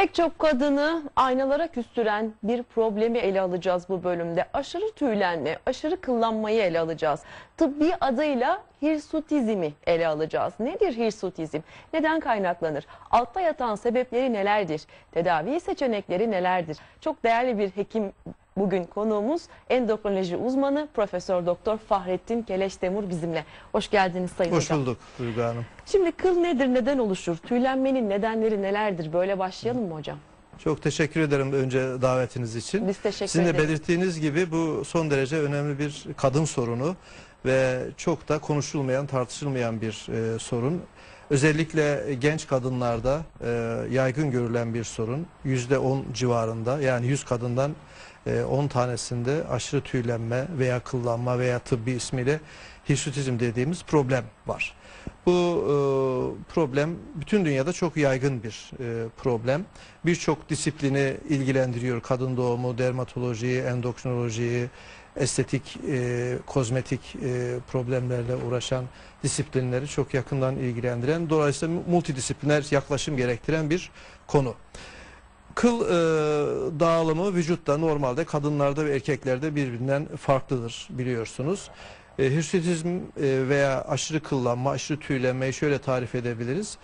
Pek çok kadını aynalara küstüren bir problemi ele alacağız bu bölümde. Aşırı tüylenme, aşırı kıllanmayı ele alacağız. Tıbbi adıyla hirsutizmi ele alacağız. Nedir hirsutizm? Neden kaynaklanır? Altta yatan sebepleri nelerdir? Tedavi seçenekleri nelerdir? Çok değerli bir hekim bugün konuğumuz, endokrinoloji uzmanı Profesör Doktor Fahrettin Keleştemur bizimle. Hoş geldiniz Sayın Hocam. Hoş bulduk Duygu Hanım. Şimdi kıl nedir, neden oluşur? Tüylenmenin nedenleri nelerdir? Böyle başlayalım mı hocam? Çok teşekkür ederim önce davetiniz için. Biz teşekkür Sizin de ederiz. belirttiğiniz gibi bu son derece önemli bir kadın sorunu ve çok da konuşulmayan, tartışılmayan bir sorun. Özellikle genç kadınlarda yaygın görülen bir sorun. %10 civarında, yani 100 kadından 10 tanesinde aşırı tüylenme veya kıllanma veya tıbbi ismiyle hirsutizm dediğimiz problem var. Bu problem bütün dünyada çok yaygın bir problem. Birçok disiplini ilgilendiriyor. Kadın doğumu, dermatolojiyi, endokrinolojiyi, estetik, kozmetik problemlerle uğraşan disiplinleri çok yakından ilgilendiren, dolayısıyla multidisipliner yaklaşım gerektiren bir konu. Kıl dağılımı vücutta normalde kadınlarda ve erkeklerde birbirinden farklıdır, biliyorsunuz. Hirsutizm veya aşırı kıllanma, aşırı tüylenmeyi şöyle tarif edebiliriz.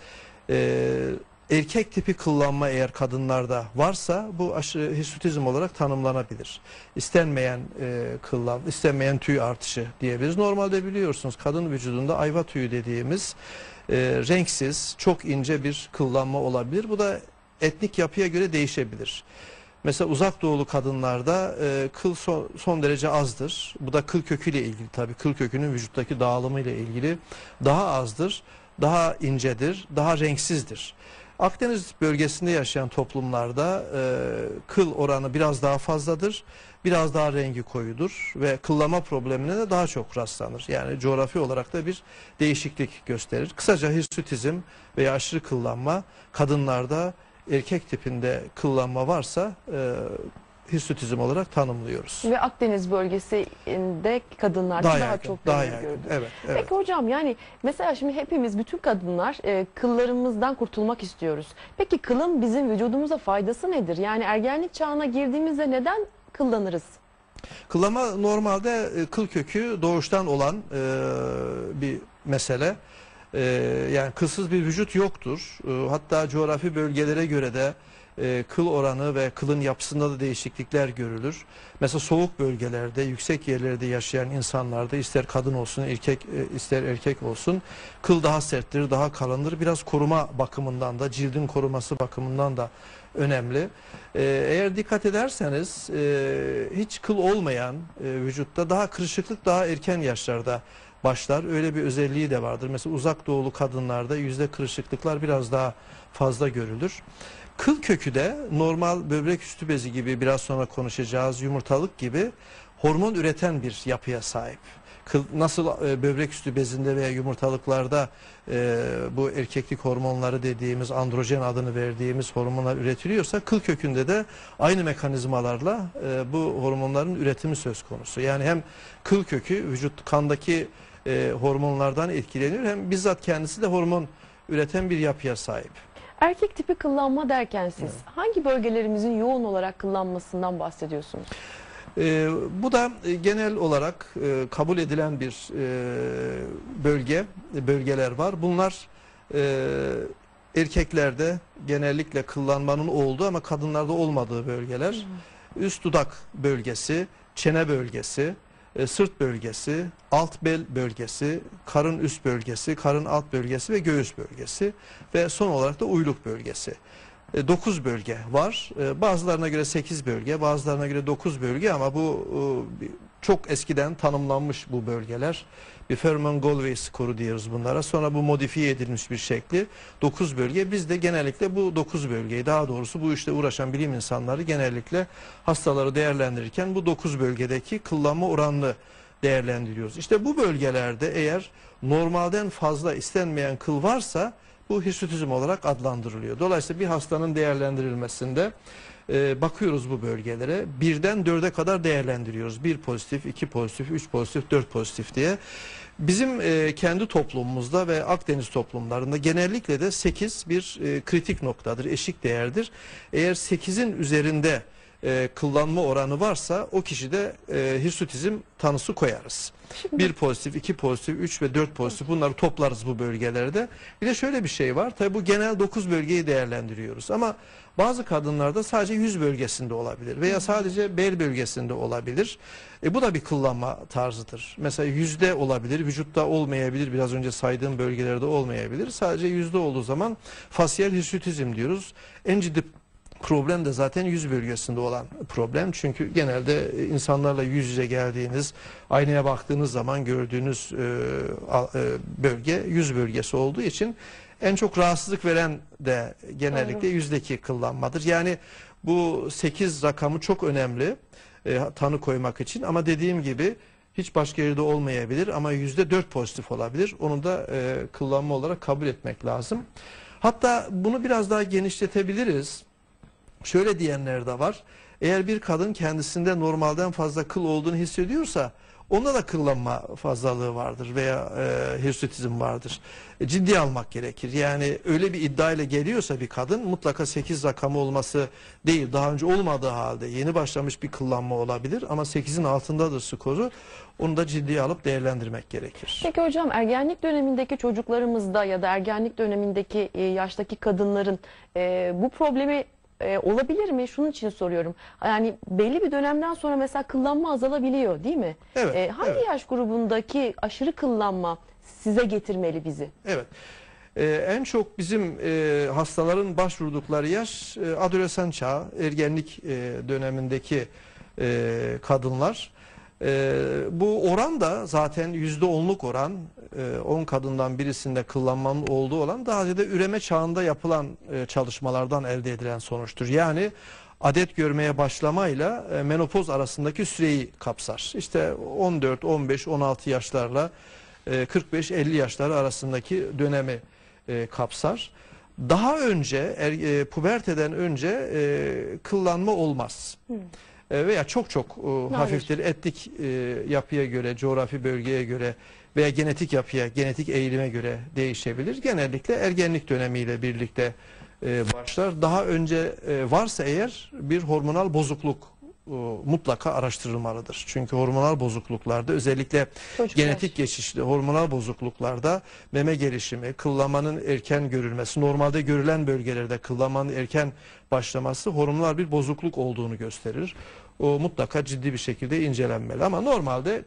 Erkek tipi kıllanma eğer kadınlarda varsa bu aşırı hirsutizm olarak tanımlanabilir. İstenmeyen istenmeyen tüy artışı diyebiliriz. Normalde biliyorsunuz kadın vücudunda ayva tüyü dediğimiz renksiz, çok ince bir kıllanma olabilir. Bu da etnik yapıya göre değişebilir. Mesela uzak doğulu kadınlarda kıl son derece azdır. Bu da kıl köküyle ilgili tabii. Kıl kökünün vücuttaki dağılımıyla ilgili daha azdır, daha incedir, daha renksizdir. Akdeniz bölgesinde yaşayan toplumlarda kıl oranı biraz daha fazladır, biraz daha rengi koyudur ve kıllama problemine de daha çok rastlanır. Yani coğrafi olarak da bir değişiklik gösterir. Kısaca hirsutizm veya aşırı kıllanma kadınlarda erkek tipinde kıllanma varsa hirsutizm olarak tanımlıyoruz. Ve Akdeniz bölgesinde kadınlarda daha yaygın, çok daha görülür. yaygın. Evet, evet. Peki hocam, yani mesela şimdi hepimiz, bütün kadınlar kıllarımızdan kurtulmak istiyoruz. Peki kılın bizim vücudumuza faydası nedir? Yani ergenlik çağına girdiğimizde neden kıllanırız? Kıllama normalde kıl kökü doğuştan olan bir mesele. Yani kılsız bir vücut yoktur. Hatta coğrafi bölgelere göre de kıl oranı ve kılın yapısında da değişiklikler görülür. Mesela soğuk bölgelerde, yüksek yerlerde yaşayan insanlarda ister kadın olsun, ister erkek olsun kıl daha serttir, daha kalındır. Biraz koruma bakımından da, cildin koruması bakımından da önemli. Eğer dikkat ederseniz hiç kıl olmayan vücutta daha kırışıklık daha erken yaşlarda başlar. Öyle bir özelliği de vardır. Mesela uzak doğulu kadınlarda yüzde kırışıklıklar biraz daha fazla görülür. Kıl kökü de normal böbrek üstü bezi gibi, biraz sonra konuşacağız, yumurtalık gibi hormon üreten bir yapıya sahip. Nasıl böbrek üstü bezinde veya yumurtalıklarda bu erkeklik hormonları dediğimiz, androjen adını verdiğimiz hormonlar üretiliyorsa, kıl kökünde de aynı mekanizmalarla bu hormonların üretimi söz konusu. Yani hem kıl kökü vücut kandaki hormonlardan etkileniyor, hem bizzat kendisi de hormon üreten bir yapıya sahip. Erkek tipi kıllanma derken siz hangi bölgelerimizin yoğun olarak kıllanmasından bahsediyorsunuz? Bu da genel olarak kabul edilen bir bölgeler var. Bunlar erkeklerde genellikle kıllanmanın olduğu ama kadınlarda olmadığı bölgeler. Üst dudak bölgesi, çene bölgesi, sırt bölgesi, alt bel bölgesi, karın üst bölgesi, karın alt bölgesi ve göğüs bölgesi ve son olarak da uyluk bölgesi. 9 bölge var. Bazılarına göre 8 bölge, bazılarına göre 9 bölge ama bu çok eskiden tanımlanmış bu bölgeler. Bir Fermat-Galway skoru diyoruz bunlara. Sonra bu modifiye edilmiş bir şekli 9 bölge. Biz de genellikle bu 9 bölgeyi, daha doğrusu bu işle uğraşan bilim insanları genellikle hastaları değerlendirirken bu 9 bölgedeki kıllanma oranını değerlendiriyoruz. İşte bu bölgelerde eğer normalden fazla istenmeyen kıl varsa bu hirsutizm olarak adlandırılıyor. Dolayısıyla bir hastanın değerlendirilmesinde bakıyoruz bu bölgelere. 1'den 4'e kadar değerlendiriyoruz. 1 pozitif, 2 pozitif, 3 pozitif, 4 pozitif diye. Bizim kendi toplumumuzda ve Akdeniz toplumlarında genellikle de 8 bir kritik noktadır, eşik değerdir. Eğer 8'in üzerinde kıllanma oranı varsa o kişide hirsutizm tanısı koyarız. Bir pozitif, 2 pozitif, 3 ve 4 pozitif, bunları toplarız bu bölgelerde. Bir de şöyle bir şey var. Tabii bu genel 9 bölgeyi değerlendiriyoruz. Ama bazı kadınlarda sadece yüz bölgesinde olabilir veya sadece bel bölgesinde olabilir. Bu da bir kıllanma tarzıdır. Mesela yüzde olabilir, vücutta olmayabilir, biraz önce saydığım bölgelerde olmayabilir. Sadece yüzde olduğu zaman fasyal hirsutizm diyoruz. En ciddi problem de zaten yüz bölgesinde olan problem. Çünkü genelde insanlarla yüz yüze geldiğiniz, aynaya baktığınız zaman gördüğünüz bölge yüz bölgesi olduğu için en çok rahatsızlık veren de genellikle yüzdeki kıllanmadır. Yani bu 8 rakamı çok önemli tanı koymak için, ama dediğim gibi hiç başka yerde olmayabilir ama %4 pozitif olabilir. Onu da kıllanma olarak kabul etmek lazım. Hatta bunu biraz daha genişletebiliriz. Şöyle diyenler de var. Eğer bir kadın kendisinde normalden fazla kıl olduğunu hissediyorsa onda da kıllanma fazlalığı vardır veya hirsutizm vardır. Ciddiye almak gerekir. Yani öyle bir iddia ile geliyorsa bir kadın, mutlaka 8 rakamı olması değil, daha önce olmadığı halde yeni başlamış bir kıllanma olabilir ama 8'in altındadır skoru. Onu da ciddiye alıp değerlendirmek gerekir. Peki hocam, ergenlik dönemindeki çocuklarımızda ya da ergenlik dönemindeki yaştaki kadınların bu problemi olabilir mi? Şunun için soruyorum. Yani belli bir dönemden sonra mesela kıllanma azalabiliyor, değil mi? Evet. Hangi yaş grubundaki aşırı kıllanma size getirmeli bizi? Evet. En çok bizim hastaların başvurdukları yaş adolesan çağı, ergenlik dönemindeki kadınlar. Bu oran da zaten %10'luk oran, 10 kadından birisinde kıllanmanın olduğu olan daha ziyade üreme çağında yapılan çalışmalardan elde edilen sonuçtur. Yani adet görmeye başlamayla menopoz arasındaki süreyi kapsar. İşte 14, 15, 16 yaşlarla 45-50 yaşları arasındaki dönemi kapsar. Daha önce puberteden önce kıllanma olmaz. Veya çok hafiftir. Etnik yapıya göre, coğrafi bölgeye göre veya genetik yapıya, genetik eğilime göre değişebilir. Genellikle ergenlik dönemiyle birlikte başlar. Daha önce varsa eğer bir hormonal bozukluk mutlaka araştırılmalıdır. Çünkü hormonal bozukluklarda, özellikle genetik geçişli hormonal bozukluklarda meme gelişimi, kıllanmanın erken görülmesi, normalde görülen bölgelerde kıllanmanın erken başlaması hormonal bir bozukluk olduğunu gösterir. O mutlaka ciddi bir şekilde incelenmeli. Ama normalde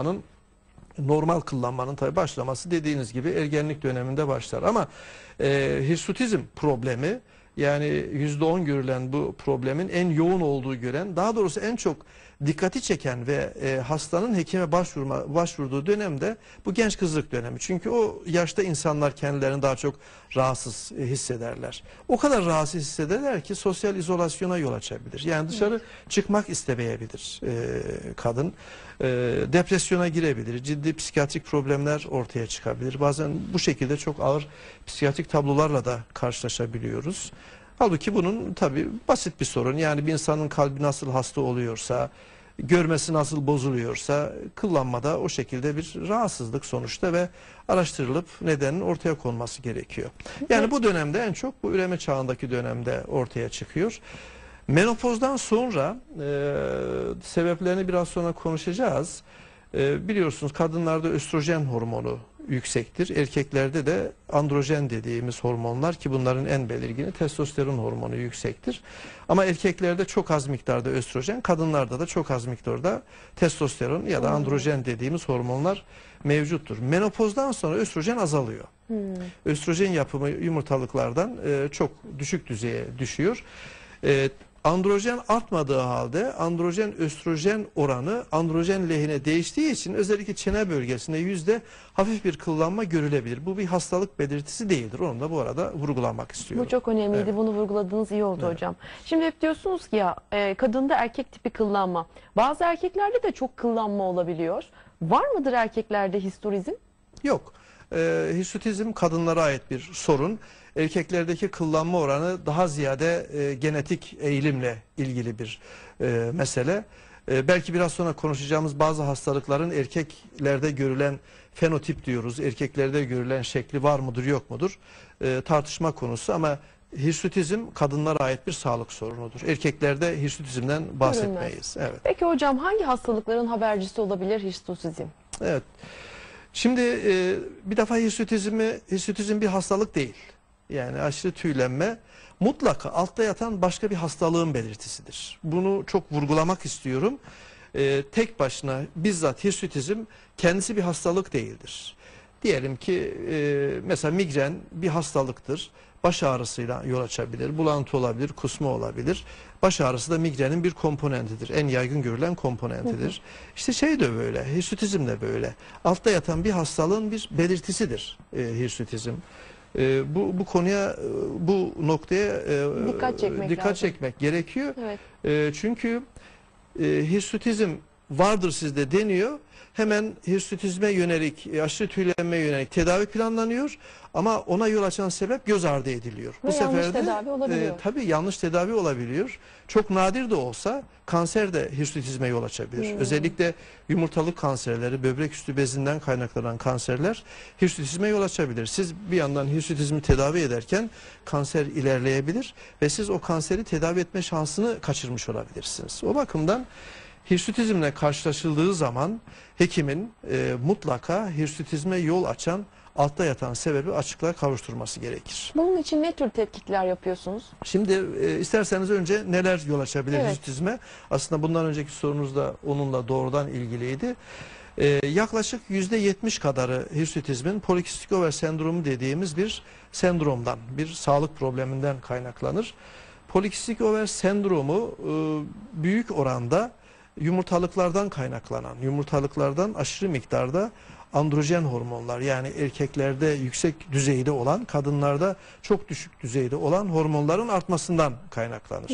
normal kıllanmanın tabii başlaması dediğiniz gibi ergenlik döneminde başlar. Ama hirsutizm problemi, yani %10 görülen bu problemin en yoğun olduğu gören, daha doğrusu en çok dikkati çeken ve hastanın hekime başvurduğu dönemde bu genç kızlık dönemi. Çünkü o yaşta insanlar kendilerini daha çok rahatsız hissederler. O kadar rahatsız hissederler ki sosyal izolasyona yol açabilir. Yani dışarı çıkmak istemeyebilir kadın. Depresyona girebilir. Ciddi psikiyatrik problemler ortaya çıkabilir. Bazen bu şekilde çok ağır psikiyatrik tablolarla da karşılaşabiliyoruz. Halbuki bunun tabii basit bir sorun. Yani bir insanın kalbi nasıl hasta oluyorsa, görmesi nasıl bozuluyorsa, kıllanmada o şekilde bir rahatsızlık sonuçta ve araştırılıp nedenin ortaya konması gerekiyor. Yani bu dönemde en çok bu üreme çağındaki dönemde ortaya çıkıyor. Menopozdan sonra sebeplerini biraz sonra konuşacağız. Biliyorsunuz kadınlarda östrojen hormonu yüksektir. Erkeklerde de androjen dediğimiz hormonlar, ki bunların en belirgini testosteron hormonu yüksektir. Ama erkeklerde çok az miktarda östrojen, kadınlarda da çok az miktarda testosteron ya da androjen dediğimiz hormonlar mevcuttur. Menopozdan sonra östrojen azalıyor. Östrojen yapımı yumurtalıklardan çok düşük düzeye düşüyor. Androjen artmadığı halde androjen östrojen oranı androjen lehine değiştiği için özellikle çene bölgesinde hafif bir kıllanma görülebilir. Bu bir hastalık belirtisi değildir. Onu da bu arada vurgulamak istiyorum. Bu çok önemliydi. Evet. Bunu vurguladığınız iyi oldu Evet. hocam. Şimdi hep diyorsunuz ki ya kadında erkek tipi kıllanma. Bazı erkeklerde de çok kıllanma olabiliyor. Var mıdır erkeklerde historizm? Yok. Hirsutizm kadınlara ait bir sorun. Erkeklerdeki kıllanma oranı daha ziyade genetik eğilimle ilgili bir mesele. Belki biraz sonra konuşacağımız bazı hastalıkların erkeklerde görülen fenotip diyoruz. Erkeklerde görülen şekli var mıdır yok mudur? Tartışma konusu ama hirsutizm kadınlara ait bir sağlık sorunudur. Erkeklerde hirsutizmden bahsetmeyiz. Evet. Peki hocam hangi hastalıkların habercisi olabilir hirsutizm? Evet. Şimdi bir defa hirsutizm bir hastalık değil. Yani aşırı tüylenme mutlaka altta yatan başka bir hastalığın belirtisidir. Bunu çok vurgulamak istiyorum. Tek başına bizzat hirsutizm kendisi bir hastalık değildir. Diyelim ki mesela migren bir hastalıktır. Baş ağrısıyla yol açabilir, bulantı olabilir, kusma olabilir. Baş ağrısı da migrenin bir komponentidir. En yaygın görülen komponentidir. İşte şey de böyle, hirsutizm de böyle. Altta yatan bir hastalığın bir belirtisidir hirsutizm. Bu konuya, bu noktaya dikkat çekmek gerekiyor. Evet. Çünkü hirsutizm vardır sizde deniyor. Hemen hirsutizme yönelik, aşırı tüylenmeye yönelik tedavi planlanıyor. Ama ona yol açan sebep göz ardı ediliyor. Ve yanlış tedavi olabiliyor. Tabii yanlış tedavi olabiliyor. Çok nadir de olsa kanser de hirsutizme yol açabilir. Özellikle yumurtalık kanserleri, böbrek üstü bezinden kaynaklanan kanserler hirsutizme yol açabilir. Siz bir yandan hirsutizmi tedavi ederken kanser ilerleyebilir ve siz o kanseri tedavi etme şansını kaçırmış olabilirsiniz. O bakımdan hirsutizmle karşılaşıldığı zaman hekimin mutlaka hirsutizme yol açan altta yatan sebebi açıklığa kavuşturması gerekir. Bunun için ne tür tetkikler yapıyorsunuz? Şimdi isterseniz önce neler yol açabilir Evet. hirsutizme? Aslında bundan önceki sorunuz da onunla doğrudan ilgiliydi. Yaklaşık %70 kadarı hirsutizmin polikistik over sendromu dediğimiz bir sendromdan, bir sağlık probleminden kaynaklanır. Polikistik over sendromu büyük oranda yumurtalıklardan kaynaklanan, yumurtalıklardan aşırı miktarda androjen hormonlar, yani erkeklerde yüksek düzeyde olan, kadınlarda çok düşük düzeyde olan hormonların artmasından kaynaklanır.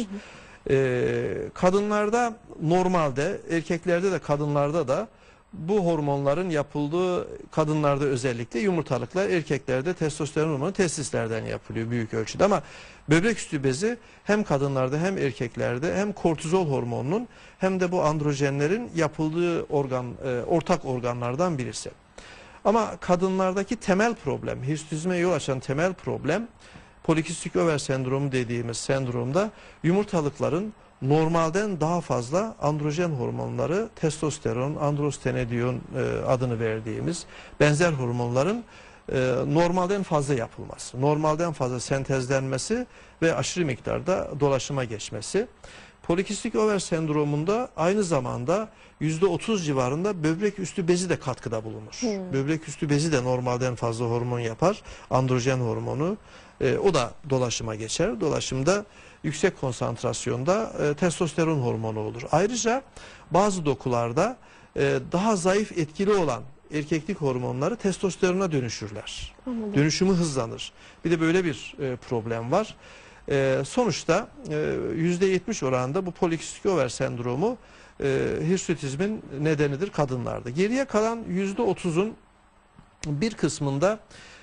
Kadınlarda normalde, erkeklerde de kadınlarda da bu hormonların yapıldığı, kadınlarda özellikle yumurtalıklar, erkeklerde testosteron hormonu testislerden yapılıyor büyük ölçüde. Ama böbrek üstü bezi hem kadınlarda hem erkeklerde hem kortizol hormonunun hem de bu androjenlerin yapıldığı ortak organlardan birisi. Ama kadınlardaki temel problem, hirsutizme yol açan temel problem, polikistik over sendromu dediğimiz sendromda yumurtalıkların normalden daha fazla androjen hormonları, testosteron, androstenedion adını verdiğimiz benzer hormonların normalden fazla yapılması, normalden fazla sentezlenmesi ve aşırı miktarda dolaşıma geçmesi. Polikistik over sendromunda aynı zamanda %30 civarında böbrek üstü bezi de katkıda bulunur. Böbrek üstü bezi de normalden fazla hormon yapar, androjen hormonu. O da dolaşıma geçer. Dolaşımda yüksek konsantrasyonda testosteron hormonu olur. Ayrıca bazı dokularda daha zayıf etkili olan erkeklik hormonları testosterona dönüşürler. Anladım. Dönüşümü hızlanır. Bir de böyle bir problem var. Sonuçta %70 oranında bu polikistik over sendromu hirsutizmin nedenidir kadınlarda. Geriye kalan %30'un bir kısmında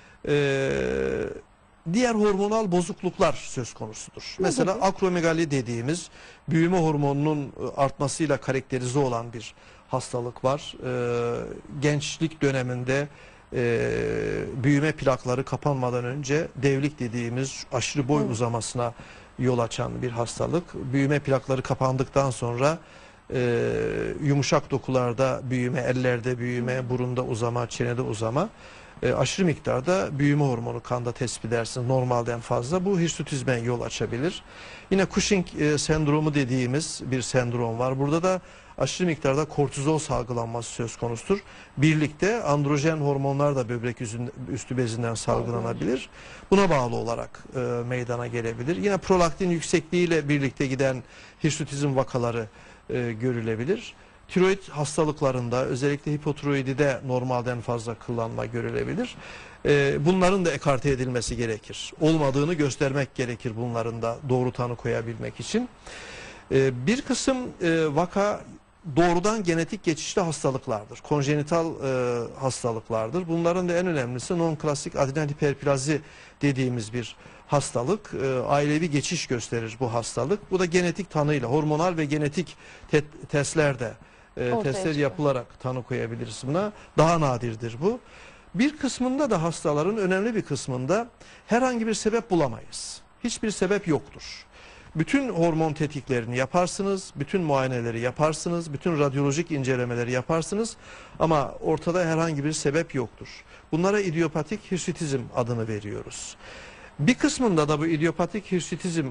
diğer hormonal bozukluklar söz konusudur. Mesela akromegali dediğimiz büyüme hormonunun artmasıyla karakterize olan bir hastalık var. Gençlik döneminde büyüme plakları kapanmadan önce devlik dediğimiz aşırı boy uzamasına yol açan bir hastalık. Büyüme plakları kapandıktan sonra yumuşak dokularda büyüme, ellerde büyüme, burunda uzama, çenede uzama, aşırı miktarda büyüme hormonu kanda tespit edersiniz, normalden fazla. Bu hirsutizme yol açabilir. Yine Cushing sendromu dediğimiz bir sendrom var. Burada da aşırı miktarda kortizol salgılanması söz konusudur. Birlikte androjen hormonlar da böbrek üstü bezinden salgılanabilir. Buna bağlı olarak meydana gelebilir. Yine prolaktin yüksekliğiyle birlikte giden hirsutizm vakaları görülebilir. Tiroid hastalıklarında, özellikle hipotiroidide normalden fazla kıllanma görülebilir. Bunların da ekarte edilmesi gerekir. Olmadığını göstermek gerekir bunların da doğru tanı koyabilmek için. Bir kısım vaka doğrudan genetik geçişli hastalıklardır. Konjenital hastalıklardır. Bunların da en önemlisi non-klasik adrenal hiperplazi dediğimiz bir hastalık. Ailevi geçiş gösterir bu hastalık. Bu da genetik tanıyla, hormonal ve genetik testlerde testler çıkar. yapılarak tanı koyabiliriz buna. Daha nadirdir bu. Bir kısmında da hastaların önemli bir kısmında herhangi bir sebep bulamayız. Hiçbir sebep yoktur. Bütün hormon tetkiklerini yaparsınız, bütün muayeneleri yaparsınız, bütün radyolojik incelemeleri yaparsınız ama ortada herhangi bir sebep yoktur. Bunlara idiopatik hirsutizm adını veriyoruz. Bir kısmında da bu idiopatik hirsutizm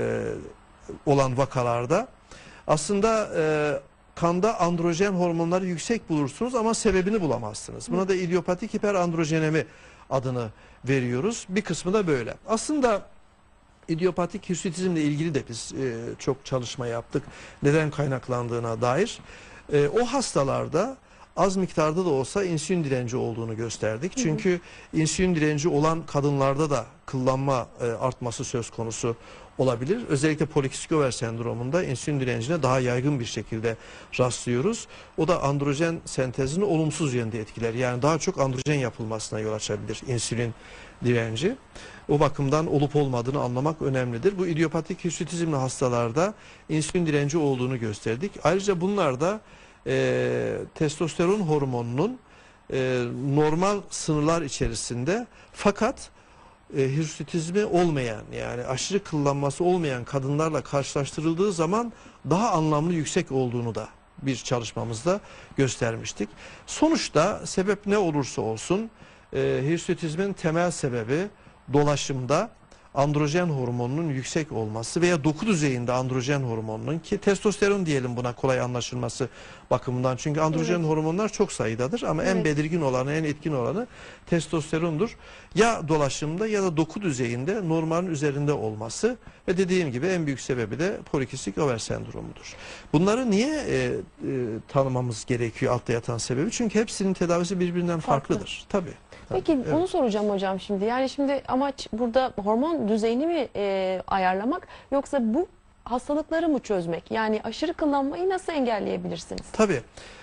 olan vakalarda aslında kanda androjen hormonları yüksek bulursunuz ama sebebini bulamazsınız. Buna da idiopatik hiperandrojenemi adını veriyoruz. Bir kısmı da böyle. Aslında idiopatik hirsutizmle ilgili de biz çok çalışma yaptık. Neden kaynaklandığına dair. O hastalarda az miktarda da olsa insülin direnci olduğunu gösterdik. Çünkü insülin direnci olan kadınlarda da kıllanma artması söz konusu olabilir. Özellikle polikistik over sendromunda insülin direncine daha yaygın bir şekilde rastlıyoruz. O da androjen sentezini olumsuz yönde etkiler. Yani daha çok androjen yapılmasına yol açabilir insülin direnci. O bakımdan olup olmadığını anlamak önemlidir. Bu idiopatik hirsutizmli hastalarda insülin direnci olduğunu gösterdik. Ayrıca bunlarda testosteron hormonunun normal sınırlar içerisinde fakat hirsutizmi olmayan yani aşırı kıllanması olmayan kadınlarla karşılaştırıldığı zaman daha anlamlı yüksek olduğunu da bir çalışmamızda göstermiştik. Sonuçta sebep ne olursa olsun hirsutizmin temel sebebi dolaşımda androjen hormonunun yüksek olması veya doku düzeyinde androjen hormonunun, ki testosteron diyelim buna kolay anlaşılması bakımından. Çünkü androjen hormonlar çok sayıdadır ama en belirgin olanı, en etkin olanı testosterondur. Ya dolaşımda ya da doku düzeyinde normalin üzerinde olması ve dediğim gibi en büyük sebebi de polikistik over sendromudur. Bunları niye tanımamız gerekiyor altta yatan sebebi? Çünkü hepsinin tedavisi birbirinden farklıdır. Tabii. Peki Evet. bunu soracağım hocam şimdi. Yani şimdi amaç burada hormon düzeyini mi ayarlamak yoksa bu hastalıkları mı çözmek? Yani aşırı kıllanmayı nasıl engelleyebilirsiniz? Tabii.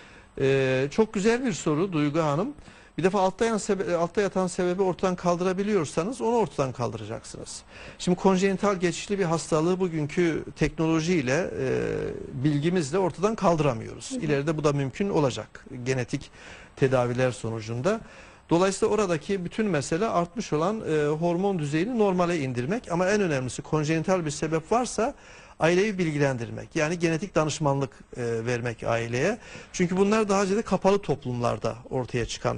Çok güzel bir soru Duygu Hanım. Bir defa altta yatan sebebi ortadan kaldırabiliyorsanız onu ortadan kaldıracaksınız. Şimdi konjenital geçişli bir hastalığı bugünkü teknolojiyle, bilgimizle ortadan kaldıramıyoruz. İleride bu da mümkün olacak genetik tedaviler sonucunda. Dolayısıyla oradaki bütün mesele artmış olan hormon düzeyini normale indirmek ama en önemlisi konjenital bir sebep varsa aileyi bilgilendirmek. Yani genetik danışmanlık vermek aileye. Çünkü bunlar daha önce kapalı toplumlarda ortaya çıkan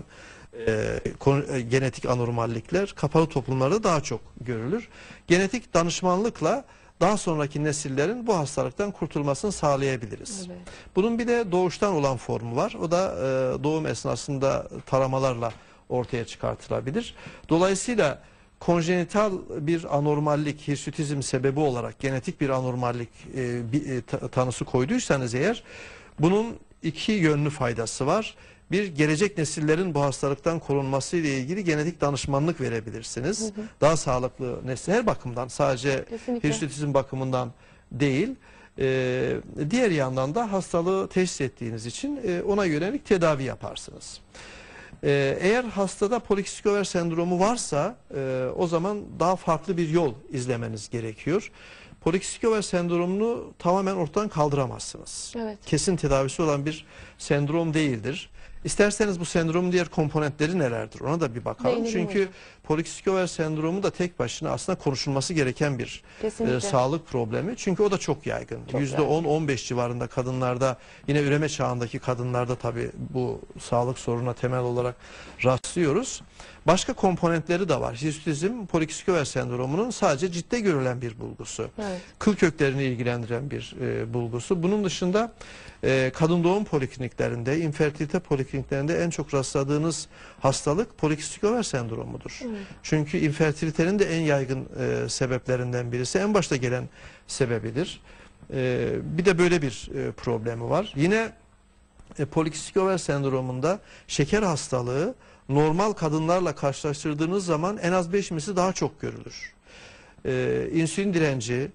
genetik anormallikler kapalı toplumlarda daha çok görülür. Genetik danışmanlıkla daha sonraki nesillerin bu hastalıktan kurtulmasını sağlayabiliriz. Evet. Bunun bir de doğuştan olan formu var. O da doğum esnasında taramalarla ortaya çıkartılabilir. Dolayısıyla konjenital bir anormallik, hirsutizm sebebi olarak genetik bir anormallik tanısı koyduysanız eğer, bunun iki yönlü faydası var. Bir, gelecek nesillerin bu hastalıktan korunması ile ilgili genetik danışmanlık verebilirsiniz. Daha sağlıklı nesil her bakımdan, sadece hirsutizm bakımından değil. Diğer yandan da hastalığı teşhis ettiğiniz için ona yönelik tedavi yaparsınız. Eğer hastada polikistik over sendromu varsa o zaman daha farklı bir yol izlemeniz gerekiyor. Polikistik over sendromunu tamamen ortadan kaldıramazsınız. Evet. Kesin tedavisi olan bir sendrom değildir. İsterseniz bu sendromun diğer komponentleri nelerdir ona da bir bakalım. Değinelim çünkü hocam. Polikistik over sendromu da tek başına aslında konuşulması gereken bir sağlık problemi. Çünkü o da çok yaygın. %10-15 civarında kadınlarda, yine üreme çağındaki kadınlarda tabii bu sağlık sorununa temel olarak rastlıyoruz. Başka komponentleri de var. Hirsutizm polikistik over sendromunun sadece ciltte görülen bir bulgusu. Evet. Kıl köklerini ilgilendiren bir bulgusu. Bunun dışında kadın doğum polikliniklerinde, infertilite polikliniklerinde en çok rastladığınız hastalık polikistik over sendromudur. Çünkü infertilitenin de en yaygın sebeplerinden birisi, en başta gelen sebebidir. Bir de böyle bir problemi var. Yine polikistik over sendromunda şeker hastalığı normal kadınlarla karşılaştırdığınız zaman en az 5 misli daha çok görülür. İnsülin direnci,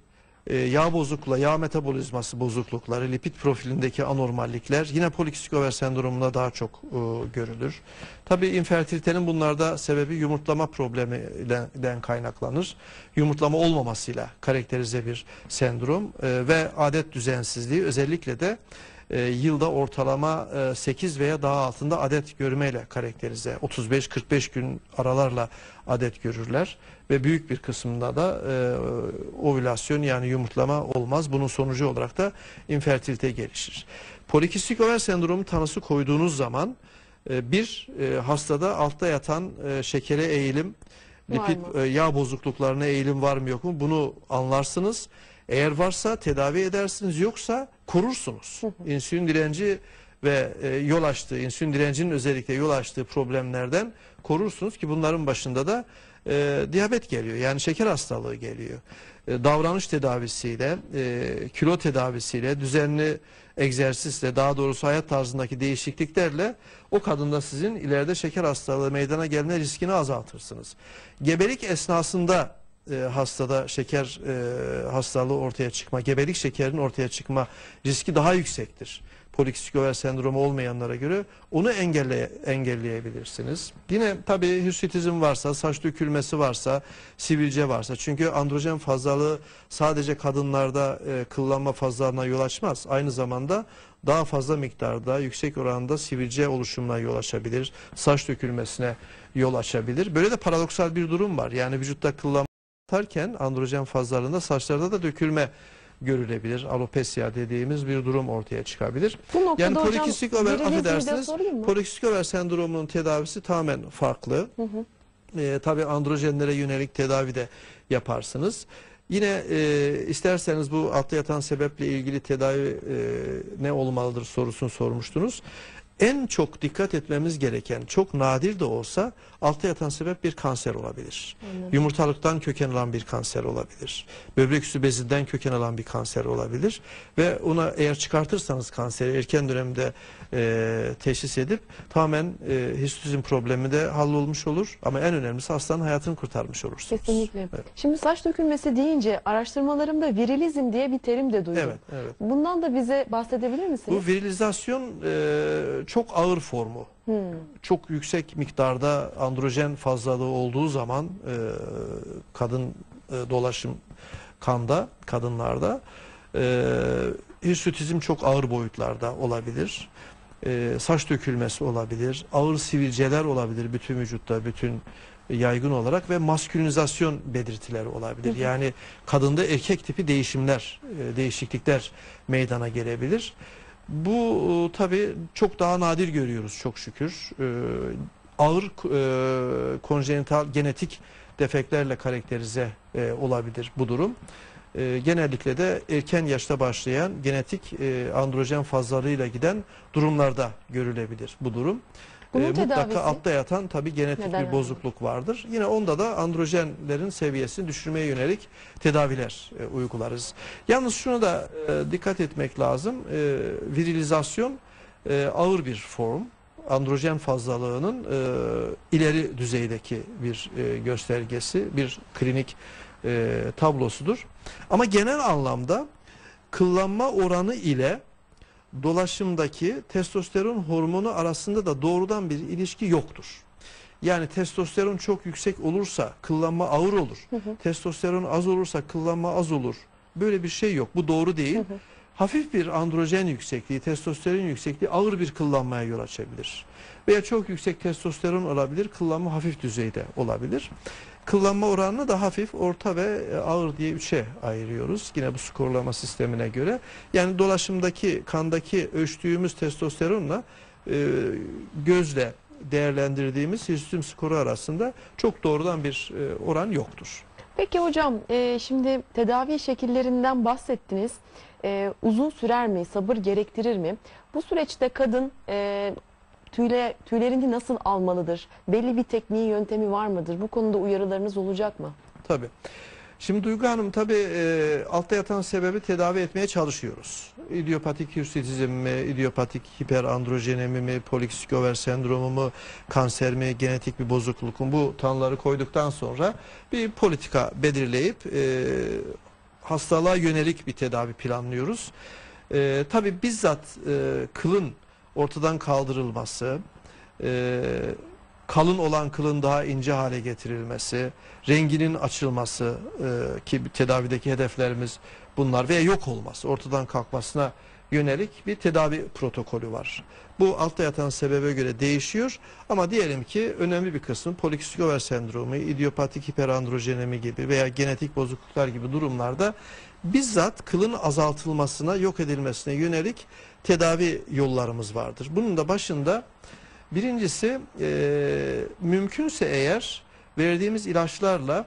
yağ bozukluğu, yağ metabolizması bozuklukları, lipid profilindeki anormallikler yine polikistik over sendromunda daha çok görülür. Tabii infertilitenin bunlarda sebebi yumurtlama probleminden kaynaklanır. Yumurtlama olmamasıyla karakterize bir sendrom ve adet düzensizliği, özellikle de yılda ortalama 8 veya daha altında adet görmeyle karakterize. 35-45 gün aralarla adet görürler ve büyük bir kısmında da ovülasyon, yani yumurtlama olmaz. Bunun sonucu olarak da infertilite gelişir. Polikistik over sendromu tanısı koyduğunuz zaman hastada altta yatan şekere eğilim, lipid yağ bozukluklarına eğilim var mı yok mu, bunu anlarsınız. Eğer varsa tedavi edersiniz, yoksa korursunuz. İnsülin direnci ve insülin direncinin özellikle yol açtığı problemlerden korursunuz ki bunların başında da diyabet geliyor. Yani şeker hastalığı geliyor. Davranış tedavisiyle, kilo tedavisiyle, düzenli egzersizle, daha doğrusu hayat tarzındaki değişikliklerle o kadında sizin ileride şeker hastalığı meydana gelme riskini azaltırsınız. Gebelik esnasında hastada şeker hastalığı ortaya çıkma, gebelik şekerinin ortaya çıkma riski daha yüksektir. Polikistik over sendromu olmayanlara göre onu engelleyebilirsiniz. Yine tabii hirsutizm varsa, saç dökülmesi varsa, sivilce varsa, çünkü androjen fazlalığı sadece kadınlarda kıllanma fazlalığına yol açmaz. Aynı zamanda daha fazla miktarda, yüksek oranda sivilce oluşumuna yol açabilir, saç dökülmesine yol açabilir. Böyle de paradoksal bir durum var. Yani vücutta kıllanma artarken androjen fazlalığında saçlarda da dökülme görülebilir. Alopesya dediğimiz bir durum ortaya çıkabilir. Yani polikistik over, affedersiniz, polikistik over sendromunun tedavisi tamamen farklı. Tabii androjenlere yönelik tedavi de yaparsınız. Yine isterseniz bu altta yatan sebeple ilgili tedavi ne olmalıdır sorusunu sormuştunuz. En çok dikkat etmemiz gereken, çok nadir de olsa, altta yatan sebep bir kanser olabilir. Yumurtalıktan köken alan bir kanser olabilir. Böbrek üstü bezinden köken alan bir kanser olabilir. Ve ona eğer çıkartırsanız kanseri erken dönemde teşhis edip tamamen hirsutizm problemi de hallolmuş olur. Ama en önemlisi hastanın hayatını kurtarmış olursunuz. Kesinlikle. Evet. Şimdi saç dökülmesi deyince araştırmalarımda virilizm diye bir terim de duydum. Evet, evet. Bundan da bize bahsedebilir misiniz? Bu virilizasyon çok ağır formu. Çok yüksek miktarda androjen fazlalığı olduğu zaman kadın dolaşım kanda, kadınlarda hirsutizm çok ağır boyutlarda olabilir. Saç dökülmesi olabilir, ağır sivilceler olabilir bütün vücutta, bütün yaygın olarak ve maskülinizasyon belirtileri olabilir. Yani kadında erkek tipi değişiklikler meydana gelebilir. Bu tabii çok daha nadir görüyoruz çok şükür. Ağır konjenital genetik defektlerle karakterize olabilir bu durum. Genellikle de erken yaşta başlayan genetik androjen fazlalığıyla giden durumlarda görülebilir bu durum. Mutlaka altta yatan tabii genetik bir bozukluk vardır. Yine onda da androjenlerin seviyesini düşürmeye yönelik tedaviler uygularız. Yalnız şuna da dikkat etmek lazım. Virilizasyon ağır bir form. Androjen fazlalığının ileri düzeydeki bir göstergesi, bir klinik tablosudur. Ama genel anlamda kıllanma oranı ile dolaşımdaki testosteron hormonu arasında da doğrudan bir ilişki yoktur. Yani testosteron çok yüksek olursa kıllanma ağır olur. Testosteron az olursa kıllanma az olur. Böyle bir şey yok. Bu doğru değil. Hafif bir androjen yüksekliği, testosteron yüksekliği ağır bir kıllanmaya yol açabilir. Veya çok yüksek testosteron olabilir, kıllanma hafif düzeyde olabilir. Kıllanma oranını da hafif, orta ve ağır diye üçe ayırıyoruz. Yine bu skorlama sistemine göre. Yani dolaşımdaki, kandaki ölçtüğümüz testosteronla gözle değerlendirdiğimiz hirsutizm skoru arasında çok doğrudan bir oran yoktur. Peki hocam, şimdi tedavi şekillerinden bahsettiniz. Uzun sürer mi, sabır gerektirir mi? Bu süreçte kadın tüylerini nasıl almalıdır? Belli bir tekniği, yöntemi var mıdır? Bu konuda uyarılarınız olacak mı? Tabii. Şimdi Duygu Hanım, tabii altta yatan sebebi tedavi etmeye çalışıyoruz. İdiopatik hirsutizm mi, idiopatik hiperandrojenemi mi, polikistik over sendromu mu, kanser mi, genetik bir bozukluk mu, bu tanıları koyduktan sonra bir politika belirleyip hastalığa yönelik bir tedavi planlıyoruz. Tabii bizzat kılın ortadan kaldırılması, kalın olan kılın daha ince hale getirilmesi, renginin açılması ki tedavideki hedeflerimiz bunlar veya yok olması, ortadan kalkmasına yönelik bir tedavi protokolü var. Bu altta yatan sebebe göre değişiyor ama diyelim ki önemli bir kısmı polikistik over sendromu, idiopatik hiperandrojenemi gibi veya genetik bozukluklar gibi durumlarda bizzat kılın azaltılmasına, yok edilmesine yönelik tedavi yollarımız vardır. Bunun da başında birincisi mümkünse eğer verdiğimiz ilaçlarla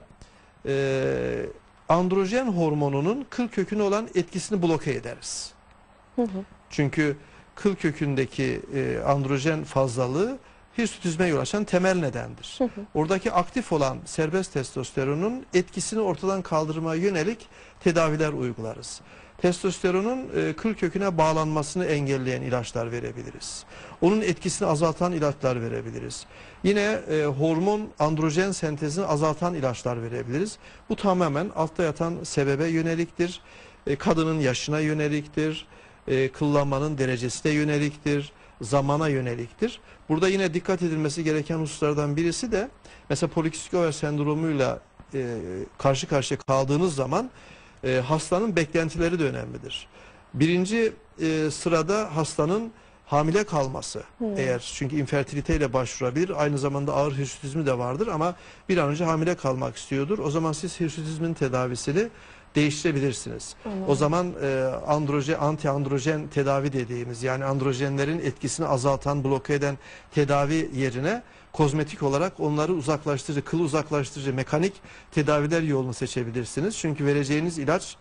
androjen hormonunun kıl köküne olan etkisini bloke ederiz. Çünkü kıl kökündeki androjen fazlalığı hirsutizme yol açan temel nedendir. Oradaki aktif olan serbest testosteronun etkisini ortadan kaldırmaya yönelik tedaviler uygularız. Testosteronun kıl köküne bağlanmasını engelleyen ilaçlar verebiliriz. Onun etkisini azaltan ilaçlar verebiliriz. Yine hormon androjen sentezini azaltan ilaçlar verebiliriz. Bu tamamen altta yatan sebebe yöneliktir. Kadının yaşına yöneliktir. Kıllanmanın derecesine yöneliktir. Zamana yöneliktir. Burada yine dikkat edilmesi gereken hususlardan birisi de mesela polikistik over sendromuyla karşı karşıya kaldığınız zaman hastanın beklentileri de önemlidir. Birinci sırada hastanın hamile kalması. Eğer çünkü infertiliteyle başvurabilir. Aynı zamanda ağır hirsutizmi de vardır ama bir an önce hamile kalmak istiyordur. O zaman siz hirsutizmin tedavisini değiştirebilirsiniz. O zaman anti-androjen tedavi dediğimiz yani androjenlerin etkisini azaltan, bloke eden tedavi yerine kozmetik olarak onları uzaklaştırıcı, kılı uzaklaştırıcı mekanik tedaviler yolunu seçebilirsiniz. Çünkü vereceğiniz ilaç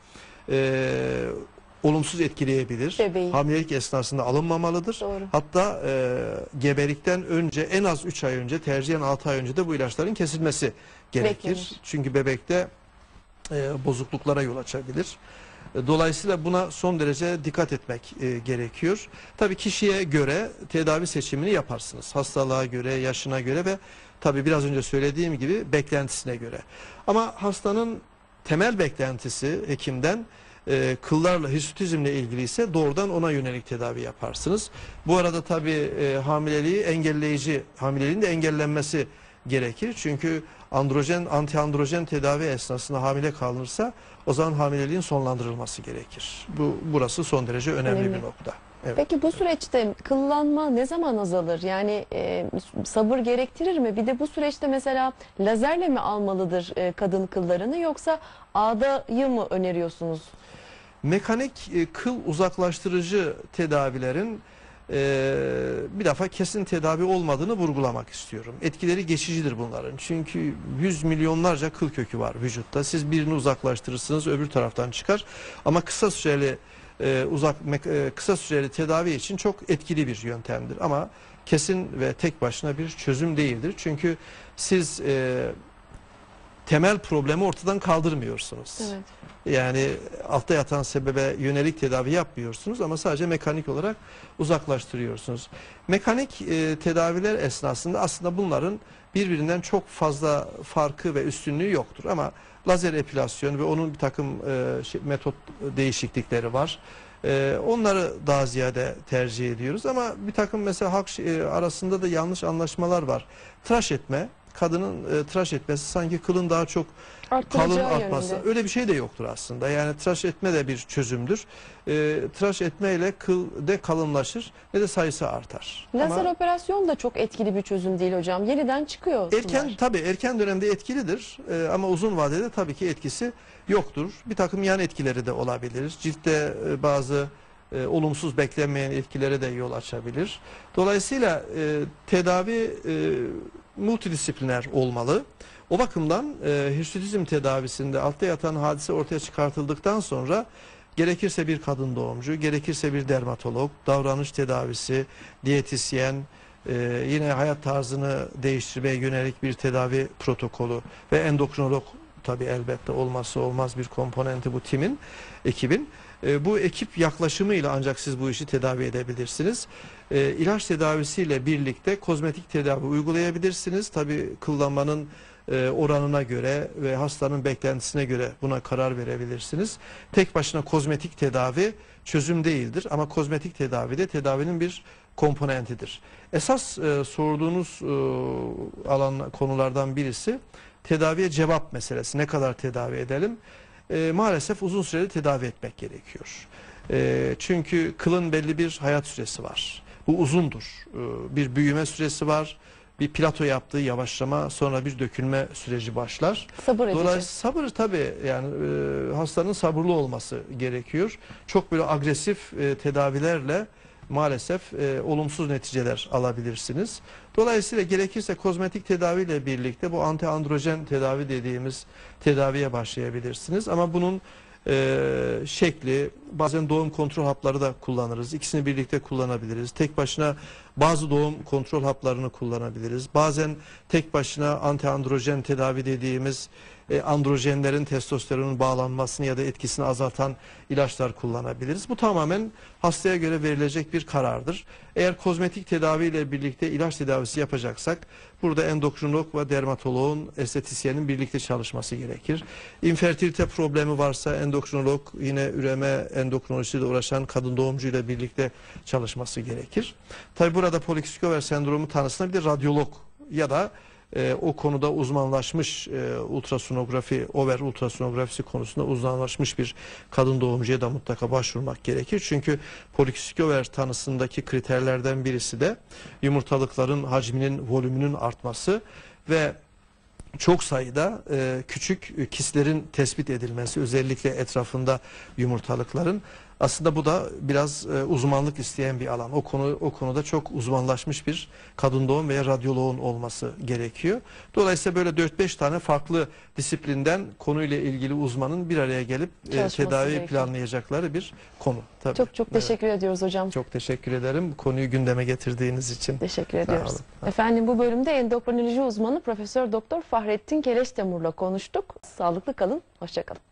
olumsuz etkileyebilir. Bebeği. Hamilelik esnasında alınmamalıdır. Doğru. Hatta gebelikten önce en az 3 ay önce, tercihen 6 ay önce de bu ilaçların kesilmesi gerekir. Beklenir. Çünkü bebekte bozukluklara yol açabilir. Dolayısıyla buna son derece dikkat etmek gerekiyor. Tabii kişiye göre tedavi seçimini yaparsınız. Hastalığa göre, yaşına göre ve tabii biraz önce söylediğim gibi beklentisine göre. Ama hastanın temel beklentisi hekimden kıllarla, hirsutizmle ilgili ise doğrudan ona yönelik tedavi yaparsınız. Bu arada tabii hamileliği engelleyici, hamileliğin de engellenmesi gerekir. Çünkü anti-androjen tedavi esnasında hamile kalınırsa o zaman hamileliğin sonlandırılması gerekir. Burası son derece önemli bir nokta. Evet. Peki bu süreçte kıllanma ne zaman azalır? Yani sabır gerektirir mi? Bir de bu süreçte mesela lazerle mi almalıdır kadın kıllarını yoksa ağdayı mı öneriyorsunuz? Mekanik kıl uzaklaştırıcı tedavilerin bir defa kesin tedavi olmadığını vurgulamak istiyorum. Etkileri geçicidir bunların. Çünkü yüz milyonlarca kıl kökü var vücutta. Siz birini uzaklaştırırsınız, öbür taraftan çıkar. Ama kısa süreli tedavi için çok etkili bir yöntemdir. Ama kesin ve tek başına bir çözüm değildir. Çünkü siz temel problemi ortadan kaldırmıyorsunuz. Evet. Yani altta yatan sebebe yönelik tedavi yapmıyorsunuz ama sadece mekanik olarak uzaklaştırıyorsunuz. Mekanik tedaviler esnasında aslında bunların birbirinden çok fazla farkı ve üstünlüğü yoktur. Ama lazer epilasyon ve onun bir takım metot değişiklikleri var. Onları daha ziyade tercih ediyoruz ama bir takım mesela halk arasında da yanlış anlaşmalar var. Tıraş etme, kadının tıraş etmesi sanki kılın daha çok kalın artması. Yönünde. Öyle bir şey de yoktur aslında. Yani tıraş etme de bir çözümdür. Tıraş etmeyle kıl de kalınlaşır ne de sayısı artar. Lazer operasyon da çok etkili bir çözüm değil hocam. Yeniden çıkıyor. Erken dönemde etkilidir ama uzun vadede tabii ki etkisi yoktur. Bir takım yan etkileri de olabilir. Ciltte bazı olumsuz beklenmeyen etkileri de yol açabilir. Dolayısıyla tedavi multidisipliner olmalı. O bakımdan hirsutizm tedavisinde altta yatan hadise ortaya çıkartıldıktan sonra gerekirse bir kadın doğumcu, gerekirse bir dermatolog, davranış tedavisi, diyetisyen, yine hayat tarzını değiştirmeye yönelik bir tedavi protokolü ve endokrinolog tabii elbette olmazsa olmaz bir komponenti bu ekibin. Bu ekip yaklaşımıyla ancak siz bu işi tedavi edebilirsiniz. İlaç tedavisiyle birlikte kozmetik tedavi uygulayabilirsiniz. Tabii kıllanmanın oranına göre ve hastanın beklentisine göre buna karar verebilirsiniz. Tek başına kozmetik tedavi çözüm değildir ama kozmetik tedavi de tedavinin bir komponentidir. Esas sorduğunuz konulardan birisi tedaviye cevap meselesi. Ne kadar tedavi edelim? Maalesef uzun süreli tedavi etmek gerekiyor. Çünkü kılın belli bir hayat süresi var. Bu uzundur. Bir büyüme süresi var. Bir plato yaptığı yavaşlama, sonra bir dökülme süreci başlar. Sabır edici. Dolayısıyla sabır tabii, yani hastanın sabırlı olması gerekiyor. Çok böyle agresif tedavilerle maalesef olumsuz neticeler alabilirsiniz. Dolayısıyla gerekirse kozmetik tedaviyle birlikte bu antiandrojen tedavi dediğimiz tedaviye başlayabilirsiniz. Ama bunun şekli, bazen doğum kontrol hapları da kullanırız. İkisini birlikte kullanabiliriz. Tek başına bazı doğum kontrol haplarını kullanabiliriz. Bazen tek başına antiandrojen tedavi dediğimiz androjenlerin testosteronun bağlanmasını ya da etkisini azaltan ilaçlar kullanabiliriz. Bu tamamen hastaya göre verilecek bir karardır. Eğer kozmetik tedaviyle birlikte ilaç tedavisi yapacaksak burada endokrinolog ve dermatoloğun, estetisyenin birlikte çalışması gerekir. İnfertilite problemi varsa endokrinolog, yine üreme endokrinolojisiyle uğraşan kadın doğumcuyla birlikte çalışması gerekir. Tabi burada polikistik over sendromu tanısına bir de radyolog ya da o konuda uzmanlaşmış ultrasonografi, over ultrasonografisi konusunda uzmanlaşmış bir kadın doğumcuya da mutlaka başvurmak gerekir. Çünkü polikistik over tanısındaki kriterlerden birisi de yumurtalıkların hacminin, volümünün artması ve çok sayıda küçük kistlerin tespit edilmesi, özellikle etrafında yumurtalıkların. Aslında bu da biraz uzmanlık isteyen bir alan. O konuda çok uzmanlaşmış bir kadın doğum veya radyoloğun olması gerekiyor. Dolayısıyla böyle 4-5 tane farklı disiplinden konuyla ilgili uzmanın bir araya gelip tedavi gerekiyor. planlayacakları bir konu. Tabii. Çok teşekkür ediyoruz hocam. Çok teşekkür ederim konuyu gündeme getirdiğiniz için. Teşekkür Sağ ediyoruz. olun. Efendim, bu bölümde endokrinoloji uzmanı Profesör Doktor Fahrettin Keleştemur'la konuştuk. Sağlıklı kalın, hoşça kalın.